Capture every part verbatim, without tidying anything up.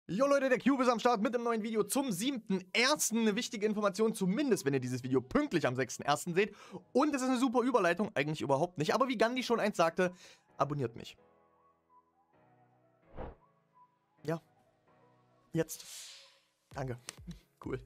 Jo Leute, der Cube ist am Start mit einem neuen Video zum siebten ersten Eine wichtige Information, zumindest wenn ihr dieses Video pünktlich am sechsten ersten seht. Und es ist eine super Überleitung, eigentlich überhaupt nicht. Aber wie Gandhi schon einst sagte, abonniert mich. Ja. Jetzt. Danke. Cool.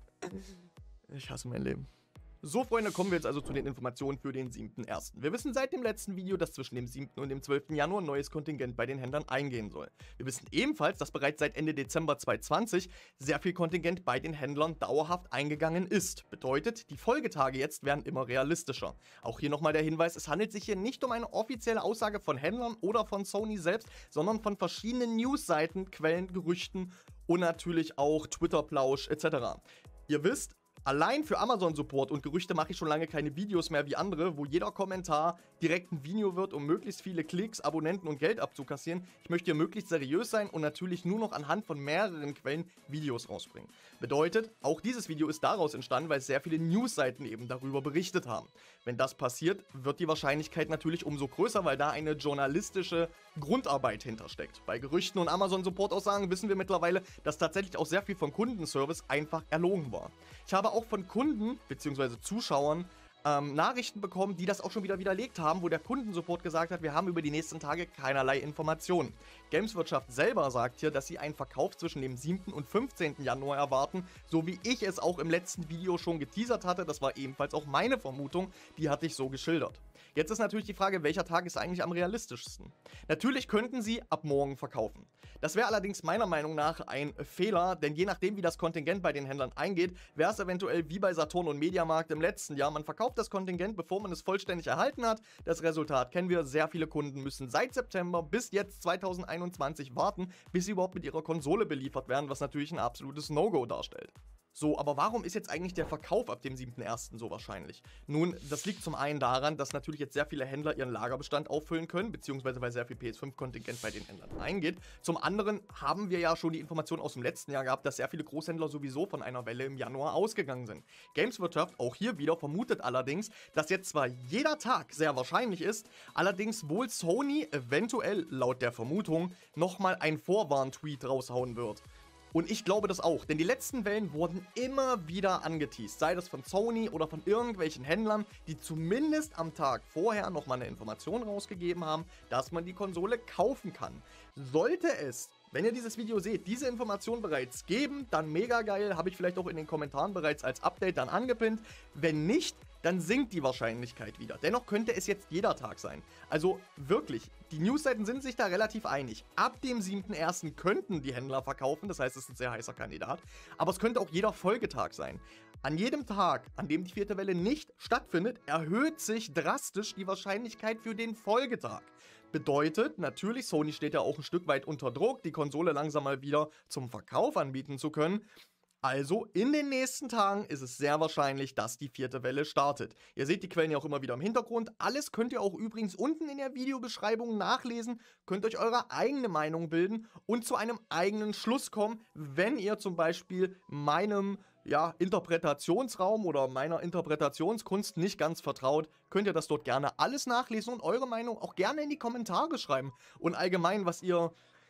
Ich hasse mein Leben. So, Freunde, kommen wir jetzt also zu den Informationen für den siebten ersten Wir wissen seit dem letzten Video, dass zwischen dem siebten und dem zwölften Januar ein neues Kontingent bei den Händlern eingehen soll. Wir wissen ebenfalls, dass bereits seit Ende Dezember zweitausendzwanzig sehr viel Kontingent bei den Händlern dauerhaft eingegangen ist. Bedeutet, die Folgetage jetzt werden immer realistischer. Auch hier nochmal der Hinweis, es handelt sich hier nicht um eine offizielle Aussage von Händlern oder von Sony selbst, sondern von verschiedenen Newsseiten, Quellen, Gerüchten und natürlich auch Twitter-Plausch et cetera. Ihr wisst, allein für Amazon-Support und Gerüchte mache ich schon lange keine Videos mehr wie andere, wo jeder Kommentar direkt ein Video wird, um möglichst viele Klicks, Abonnenten und Geld abzukassieren. Ich möchte hier möglichst seriös sein und natürlich nur noch anhand von mehreren Quellen Videos rausbringen. Bedeutet, auch dieses Video ist daraus entstanden, weil sehr viele Newsseiten eben darüber berichtet haben. Wenn das passiert, wird die Wahrscheinlichkeit natürlich umso größer, weil da eine journalistische Grundarbeit hintersteckt. Bei Gerüchten und Amazon-Support-Aussagen wissen wir mittlerweile, dass tatsächlich auch sehr viel von Kundenservice einfach erlogen war. Ich habe auch von Kunden bzw. Zuschauern ähm, Nachrichten bekommen, die das auch schon wieder widerlegt haben, wo der Kundensupport gesagt hat, wir haben über die nächsten Tage keinerlei Informationen. Gameswirtschaft selber sagt hier, dass sie einen Verkauf zwischen dem siebten und fünfzehnten Januar erwarten, so wie ich es auch im letzten Video schon geteasert hatte. Das war ebenfalls auch meine Vermutung, die hatte ich so geschildert. Jetzt ist natürlich die Frage, welcher Tag ist eigentlich am realistischsten? Natürlich könnten sie ab morgen verkaufen. Das wäre allerdings meiner Meinung nach ein Fehler, denn je nachdem, wie das Kontingent bei den Händlern eingeht, wäre es eventuell wie bei Saturn und Mediamarkt im letzten Jahr. Man verkauft das Kontingent, bevor man es vollständig erhalten hat. Das Resultat kennen wir. Sehr viele Kunden müssen seit September bis jetzt zweitausendeinundzwanzig warten, bis sie überhaupt mit ihrer Konsole beliefert werden, was natürlich ein absolutes No-Go darstellt. So, aber warum ist jetzt eigentlich der Verkauf ab dem siebten ersten so wahrscheinlich? Nun, das liegt zum einen daran, dass natürlich jetzt sehr viele Händler ihren Lagerbestand auffüllen können, beziehungsweise weil sehr viel P S fünf Kontingent bei den Händlern eingeht. Zum anderen haben wir ja schon die Information aus dem letzten Jahr gehabt, dass sehr viele Großhändler sowieso von einer Welle im Januar ausgegangen sind. Gameswirtschaft, auch hier wieder, vermutet allerdings, dass jetzt zwar jeder Tag sehr wahrscheinlich ist, allerdings wohl Sony eventuell, laut der Vermutung, nochmal einen Vorwarn-Tweet raushauen wird. Und ich glaube das auch, denn die letzten Wellen wurden immer wieder angeteased, sei das von Sony oder von irgendwelchen Händlern, die zumindest am Tag vorher nochmal eine Information rausgegeben haben, dass man die Konsole kaufen kann. Sollte es, wenn ihr dieses Video seht, diese Information bereits geben, dann mega geil, habe ich vielleicht auch in den Kommentaren bereits als Update dann angepinnt. Wenn nicht, dann sinkt die Wahrscheinlichkeit wieder. Dennoch könnte es jetzt jeder Tag sein. Also wirklich, die Newsseiten sind sich da relativ einig. Ab dem siebten ersten könnten die Händler verkaufen, das heißt, es ist ein sehr heißer Kandidat. Aber es könnte auch jeder Folgetag sein. An jedem Tag, an dem die vierte Welle nicht stattfindet, erhöht sich drastisch die Wahrscheinlichkeit für den Folgetag. Bedeutet, natürlich, Sony steht ja auch ein Stück weit unter Druck, die Konsole langsam mal wieder zum Verkauf anbieten zu können. Also, in den nächsten Tagen ist es sehr wahrscheinlich, dass die vierte Welle startet. Ihr seht die Quellen ja auch immer wieder im Hintergrund. Alles könnt ihr auch übrigens unten in der Videobeschreibung nachlesen. Könnt euch eure eigene Meinung bilden und zu einem eigenen Schluss kommen, wenn ihr zum Beispiel meinem ja, Interpretationsraum oder meiner Interpretationskunst nicht ganz vertraut, könnt ihr das dort gerne alles nachlesen und eure Meinung auch gerne in die Kommentare schreiben. Und allgemein, was ihr,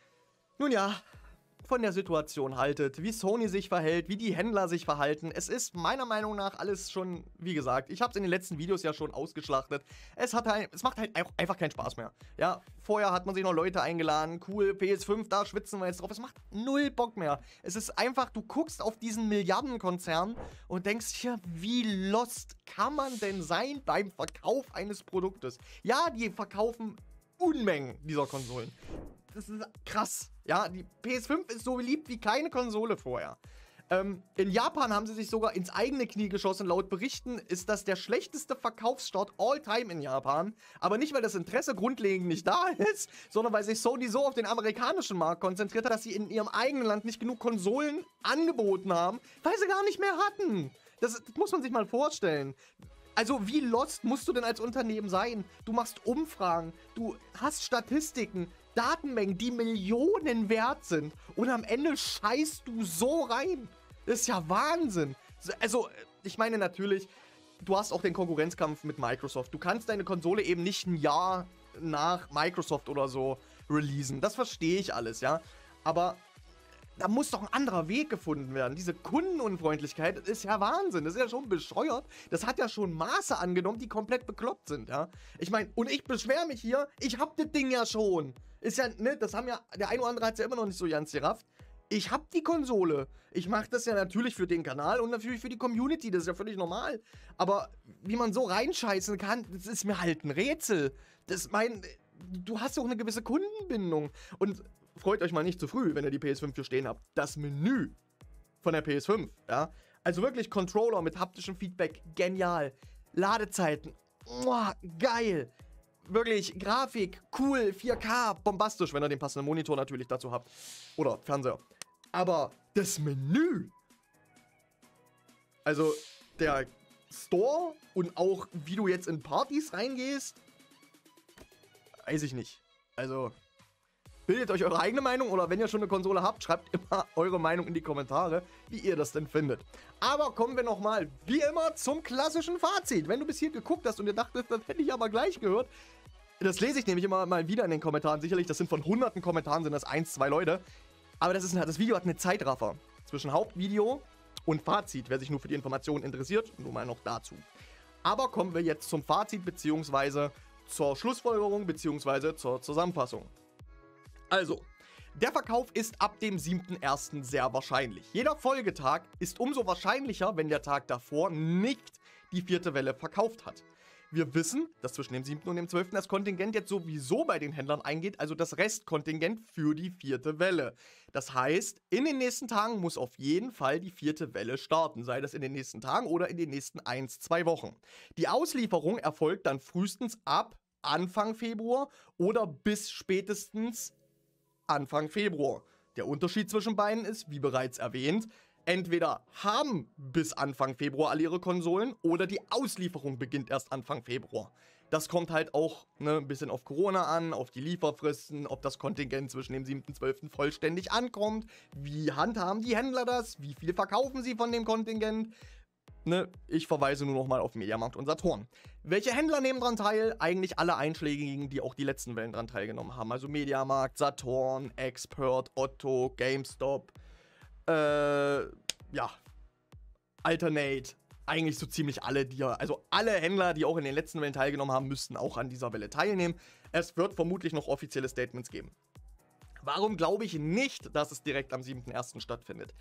nun ja, von der Situation haltet, wie Sony sich verhält, wie die Händler sich verhalten. Es ist meiner Meinung nach alles schon, wie gesagt, ich habe es in den letzten Videos ja schon ausgeschlachtet. Es, hat halt, es macht halt einfach keinen Spaß mehr. Ja, vorher hat man sich noch Leute eingeladen, cool, P S fünf, da schwitzen wir jetzt drauf. Es macht null Bock mehr. Es ist einfach, du guckst auf diesen Milliardenkonzern und denkst hier, wie lost kann man denn sein beim Verkauf eines Produktes? Ja, die verkaufen Unmengen dieser Konsolen. Das ist krass. Ja, die P S fünf ist so beliebt wie keine Konsole vorher. Ähm, in Japan haben sie sich sogar ins eigene Knie geschossen. Laut Berichten ist das der schlechteste Verkaufsstart all time in Japan. Aber nicht, weil das Interesse grundlegend nicht da ist, sondern weil sich Sony so auf den amerikanischen Markt konzentriert hat, dass sie in ihrem eigenen Land nicht genug Konsolen angeboten haben, weil sie gar nicht mehr hatten. Das, das muss man sich mal vorstellen. Also wie lost musst du denn als Unternehmen sein? Du machst Umfragen, du hast Statistiken, Datenmengen, die Millionen wert sind und am Ende scheißt du so rein. Das ist ja Wahnsinn. Also, ich meine natürlich, du hast auch den Konkurrenzkampf mit Microsoft. Du kannst deine Konsole eben nicht ein Jahr nach Microsoft oder so releasen. Das verstehe ich alles, ja. Aber da muss doch ein anderer Weg gefunden werden. Diese Kundenunfreundlichkeit ist ja Wahnsinn. Das ist ja schon bescheuert. Das hat ja schon Maße angenommen, die komplett bekloppt sind, ja. Ich meine, und ich beschwere mich hier, ich hab das Ding ja schon. Ist ja, ne, das haben ja, der ein oder andere hat es ja immer noch nicht so ganz gerafft. Ich hab die Konsole. Ich mache das ja natürlich für den Kanal und natürlich für die Community. Das ist ja völlig normal. Aber wie man so reinscheißen kann, das ist mir halt ein Rätsel. Das mein, du hast ja auch eine gewisse Kundenbindung. Und freut euch mal nicht zu früh, wenn ihr die P S fünf hier stehen habt. Das Menü von der P S fünf, ja. Also wirklich Controller mit haptischem Feedback, genial. Ladezeiten, muah, geil. Wirklich, Grafik, cool, vier K, bombastisch, wenn ihr den passenden Monitor natürlich dazu habt. Oder Fernseher. Aber das Menü, also der Store und auch wie du jetzt in Partys reingehst, weiß ich nicht. Also, bildet euch eure eigene Meinung oder wenn ihr schon eine Konsole habt, schreibt immer eure Meinung in die Kommentare, wie ihr das denn findet. Aber kommen wir nochmal, wie immer, zum klassischen Fazit. Wenn du bis hier geguckt hast und ihr dachtest, das hätte ich aber gleich gehört, das lese ich nämlich immer mal wieder in den Kommentaren. Sicherlich, das sind von hunderten Kommentaren, sind das eins, zwei Leute. Aber das, ist, das Video hat eine Zeitraffer zwischen Hauptvideo und Fazit, wer sich nur für die Informationen interessiert. Nur mal noch dazu. Aber kommen wir jetzt zum Fazit, beziehungsweise zur Schlussfolgerung, beziehungsweise zur Zusammenfassung. Also, der Verkauf ist ab dem siebten ersten sehr wahrscheinlich. Jeder Folgetag ist umso wahrscheinlicher, wenn der Tag davor nicht die vierte Welle verkauft hat. Wir wissen, dass zwischen dem siebten und dem zwölften das Kontingent jetzt sowieso bei den Händlern eingeht, also das Restkontingent für die vierte Welle. Das heißt, in den nächsten Tagen muss auf jeden Fall die vierte Welle starten, sei das in den nächsten Tagen oder in den nächsten ein, zwei Wochen. Die Auslieferung erfolgt dann frühestens ab Anfang Februar oder bis spätestens Anfang Februar. Der Unterschied zwischen beiden ist, wie bereits erwähnt, entweder haben bis Anfang Februar alle ihre Konsolen oder die Auslieferung beginnt erst Anfang Februar. Das kommt halt auch ne, ein bisschen auf Corona an, auf die Lieferfristen, ob das Kontingent zwischen dem siebten und zwölften vollständig ankommt, wie handhaben die Händler das, wie viel verkaufen sie von dem Kontingent. Ne, ich verweise nur nochmal auf Mediamarkt und Saturn. Welche Händler nehmen daran teil? Eigentlich alle einschlägigen, die auch die letzten Wellen daran teilgenommen haben. Also Mediamarkt, Saturn, Expert, Otto, GameStop, äh, ja, Alternate. Eigentlich so ziemlich alle, die also alle Händler, die auch in den letzten Wellen teilgenommen haben, müssten auch an dieser Welle teilnehmen. Es wird vermutlich noch offizielle Statements geben. Warum glaube ich nicht, dass es direkt am siebten ersten stattfindet?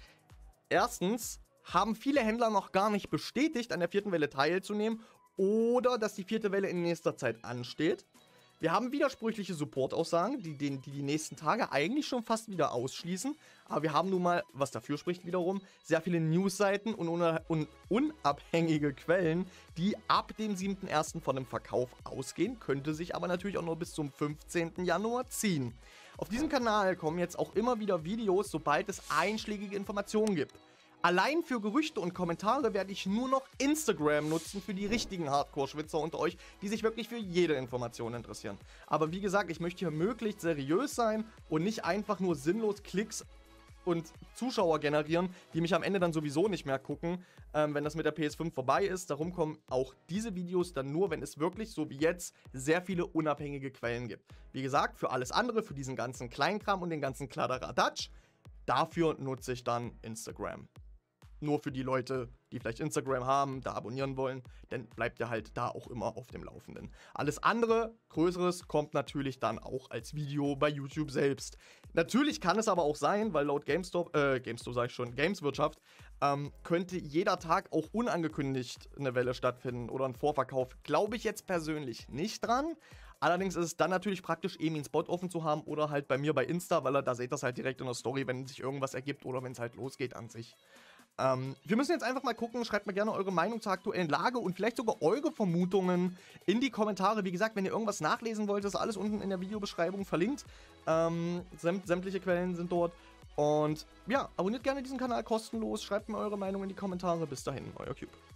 Erstens haben viele Händler noch gar nicht bestätigt, an der vierten Welle teilzunehmen oder dass die vierte Welle in nächster Zeit ansteht. Wir haben widersprüchliche Support-Aussagen, die, die die nächsten Tage eigentlich schon fast wieder ausschließen. Aber wir haben nun mal, was dafür spricht wiederum, sehr viele Newsseiten und, und unabhängige Quellen, die ab dem siebten ersten von dem Verkauf ausgehen, könnte sich aber natürlich auch nur bis zum fünfzehnten Januar ziehen. Auf diesem Kanal kommen jetzt auch immer wieder Videos, sobald es einschlägige Informationen gibt. Allein für Gerüchte und Kommentare werde ich nur noch Instagram nutzen für die richtigen Hardcore-Schwitzer unter euch, die sich wirklich für jede Information interessieren. Aber wie gesagt, ich möchte hier möglichst seriös sein und nicht einfach nur sinnlos Klicks und Zuschauer generieren, die mich am Ende dann sowieso nicht mehr gucken, ähm, wenn das mit der P S fünf vorbei ist. Darum kommen auch diese Videos dann nur, wenn es wirklich, so wie jetzt, sehr viele unabhängige Quellen gibt. Wie gesagt, für alles andere, für diesen ganzen Kleinkram und den ganzen Kladderadatsch, dafür nutze ich dann Instagram. Nur für die Leute, die vielleicht Instagram haben, da abonnieren wollen, dann bleibt ihr halt da auch immer auf dem Laufenden. Alles andere, Größeres, kommt natürlich dann auch als Video bei YouTube selbst. Natürlich kann es aber auch sein, weil laut GameStop, äh, GameStop sag ich schon, Gameswirtschaft, ähm, könnte jeder Tag auch unangekündigt eine Welle stattfinden oder ein Vorverkauf. Glaube ich jetzt persönlich nicht dran. Allerdings ist es dann natürlich praktisch, eben einen Spot offen zu haben oder halt bei mir bei Insta, weil da seht ihr das halt direkt in der Story, wenn sich irgendwas ergibt oder wenn es halt losgeht an sich. Ähm, wir müssen jetzt einfach mal gucken, schreibt mir gerne eure Meinung zur aktuellen Lage und vielleicht sogar eure Vermutungen in die Kommentare. Wie gesagt, wenn ihr irgendwas nachlesen wollt, ist alles unten in der Videobeschreibung verlinkt. Ähm, sämt, sämtliche Quellen sind dort. Und ja, abonniert gerne diesen Kanal kostenlos, schreibt mir eure Meinung in die Kommentare. Bis dahin, euer Cube.